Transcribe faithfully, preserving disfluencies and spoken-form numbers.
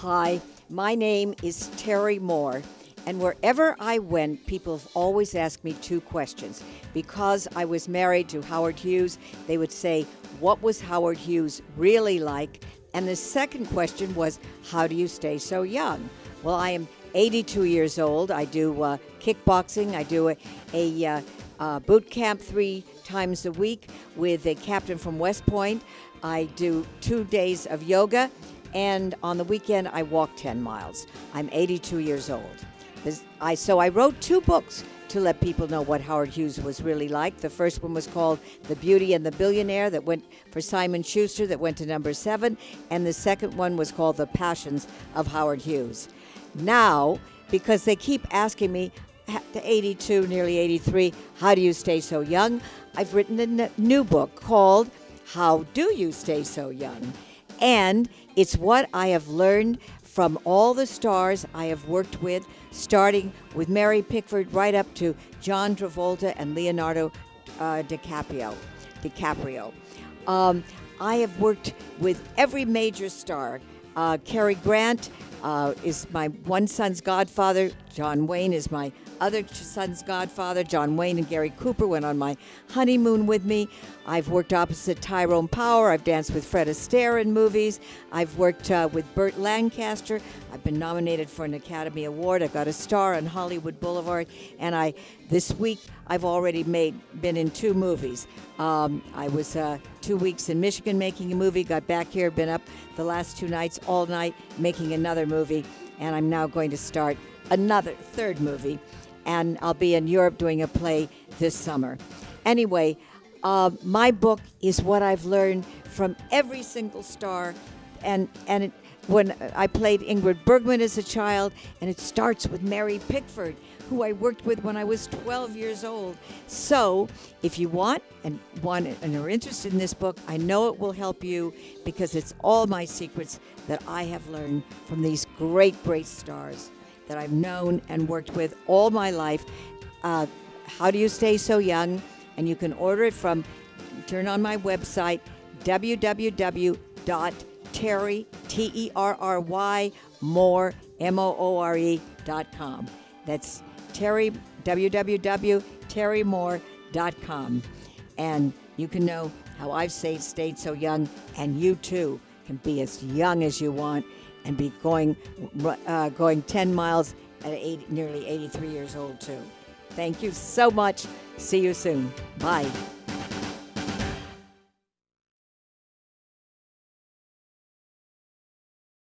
Hi, my name is Terry Moore, and wherever I went, people have always asked me two questions. Because I was married to Howard Hughes, they would say, what was Howard Hughes really like? And the second question was, how do you stay so young? Well, I am eighty-two years old. I do uh, kickboxing. I do a, a uh, uh, boot camp three times a week with a captain from West Point. I do two days of yoga, and on the weekend I walk ten miles. I'm eighty-two years old. This, I, so I wrote two books to let people know what Howard Hughes was really like. The first one was called The Beauty and the Billionaire, that went for Simon Schuster, that went to number seven, and the second one was called The Passions of Howard Hughes. Now, because they keep asking me, at eighty-two, nearly eighty-three, how do you stay so young? I've written a n- new book called How Do You Stay So Young? And it's what I have learned from all the stars I have worked with, starting with Mary Pickford right up to John Travolta and Leonardo uh, DiCaprio. DiCaprio. Um, I have worked with every major star. Uh, Cary Grant uh, is my one son's godfather. John Wayne is my other son's godfather. John Wayne and Gary Cooper went on my honeymoon with me. I've worked opposite Tyrone Power. I've danced with Fred Astaire in movies. I've worked uh, with Burt Lancaster. I've been nominated for an Academy Award. I got a star on Hollywood Boulevard. And I, this week, I've already made been in two movies. Um, I was uh, two weeks in Michigan making a movie. Got back here, been up the last two nights, all night, making another movie. And I'm now going to start another third movie. And I'll be in Europe doing a play this summer. Anyway, uh, my book is what I've learned from every single star. And, and it, when I played Ingrid Bergman as a child, and it starts with Mary Pickford, who I worked with when I was twelve years old. So if you want and want and are interested in this book, I know it will help you, because it's all my secrets that I have learned from these great, great stars that I've known and worked with all my life. Uh, How Do You Stay So Young? And you can order it from, turn on my website, w w w dot terry, T E R R Y, more, M O O R E, dot com. That's Terry, w w w dot terry moore dot com. And you can know how I've stayed, stayed so young, and you too can be as young as you want and be going uh, going ten miles at eighty, nearly eighty-three years old too. Thank you so much. See you soon. Bye.